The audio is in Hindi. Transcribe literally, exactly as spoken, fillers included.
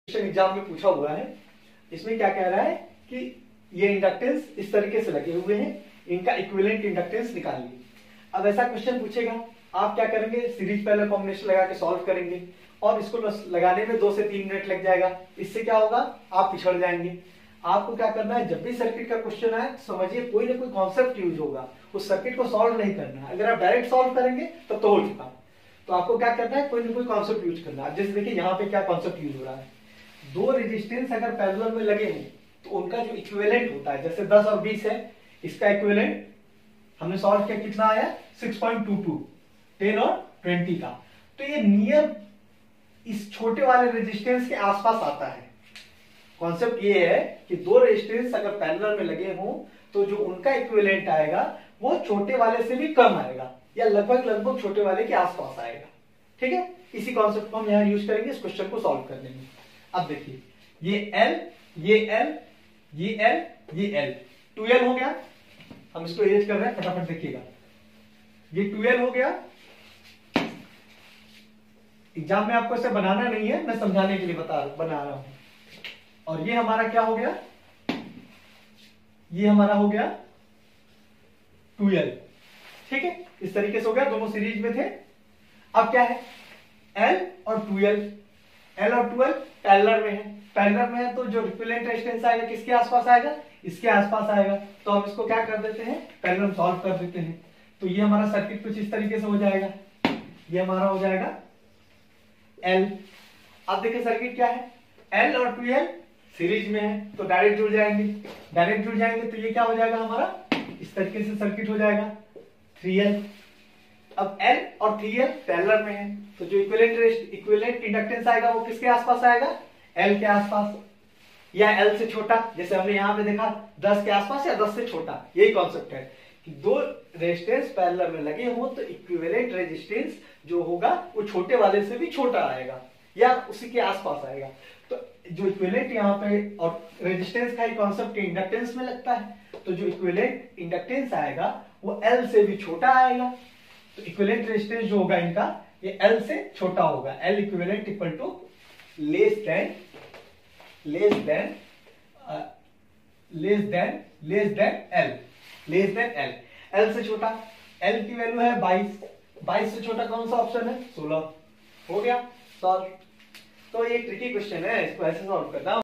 एग्जाम में पूछा हुआ है। इसमें क्या कह रहा है कि ये इंडक्टेंस इस तरीके से लगे हुए हैं, इनका इक्विवेलेंट इंडक्टेंस निकालिए। अब ऐसा क्वेश्चन पूछेगा, आप क्या करेंगे, सीरीज पैरेलल कॉम्बिनेशन लगा के सॉल्व करेंगे और इसको लगाने में दो से तीन मिनट लग जाएगा। इससे क्या होगा, आप पिछड़ जाएंगे। आपको क्या करना है, जब भी सर्किट का क्वेश्चन आए समझिए कोई ना कोई कॉन्सेप्ट यूज होगा, उस सर्किट को सॉल्व नहीं करना है। अगर आप डायरेक्ट सॉल्व करेंगे तब तो हो चुका। तो आपको क्या करना है, कोई ना कोई कॉन्सेप्ट यूज करना है। जैसे देखिए यहाँ पे क्या कॉन्सेप्ट यूज हो रहा है, दो रेजिस्टेंस अगर पैरेलल में लगे हैं तो उनका जो इक्विवेलेंट होता है, जैसे दस और बीस है, इसका इक्विवेलेंट हमने सॉल्व किया, कितना आया six point two two, ten और ट्वेंटी का। तो ये नियर इस छोटे वाले रेजिस्टेंस के आसपास आता है। कॉन्सेप्ट ये है कि दो रेजिस्टेंस अगर पैरेलल में लगे हों तो जो उनका इक्विवेलेंट आएगा वो छोटे वाले से भी कम आएगा या लगभग लगभग छोटे वाले के आसपास आएगा। ठीक है, इसी कॉन्सेप्ट को हम यहाँ यूज करेंगे इस क्वेश्चन को सॉल्व करने में। अब देखिए ये L, ये L, ये L, ये L, टू एल हो गया। हम इसको इरेज कर रहे हैं, फटाफट देखिएगा। ये टू एल हो गया। एग्जाम में आपको इसे बनाना नहीं है, मैं समझाने के लिए बता बना रहा हूं। और ये हमारा क्या हो गया, ये हमारा हो गया टू एल। ठीक है, इस तरीके से हो गया, दोनों सीरीज में थे। अब क्या है, L और टू एल, L और टू एल पैरेलल में है। पैरेलल में है तो जो इक्विवेलेंट रेजिस्टेंस आएगा किसके आसपास आएगा, इसके आसपास आएगा। तो हम इसको क्या कर देते हैं, पैरेलल सॉल्व कर देते हैं। तो ये हमारा सर्किट कुछ इस तरीके से हो जाएगा, ये हमारा हो जाएगा L। अब देखिए सर्किट क्या है, L और टू एल सीरीज में है तो डायरेक्ट जुड़ जाएंगे, डायरेक्ट जुड़ जाएंगे तो ये क्या हो जाएगा हमारा, इस तरीके से सर्किट हो जाएगा थ्री एल। अब L और थ्री एल पैरेलल में है तो जो इक्विवेलेंट इक्विवेलेंट इंडक्टेंस आएगा वो किसके आसपास आएगा, L के आसपास या L से छोटा। जैसे हमने यहाँ पे देखा दस के आसपास या दस से छोटा। यही कॉन्सेप्ट है कि दो रेजिस्टेंस पैरेलल में लगे हो तो इक्विवेलेंट रेजिस्टेंस जो होगा वो छोटे वाले से भी छोटा आएगा या उसी के आसपास आएगा। तो जो इक्विवेलेंट यहाँ पे और रेजिस्टेंस का ही कॉन्सेप्ट इंडक्टेंस में लगता है, तो जो इक्विवेलेंट इंडक्टेंस आएगा वो L से भी छोटा आएगा। तो इक्विवेलेंट रेजिस्टेंस जो होगा इनका ये L से छोटा होगा। L equivalent equal to less than less than less than less than L, less than L, L से छोटा। L की वैल्यू है बाईस, बाईस से छोटा कौन सा ऑप्शन है, सोलह। हो गया सॉल्व। तो ये ट्रिकी क्वेश्चन है, इसको ऐसे सॉल्व करना।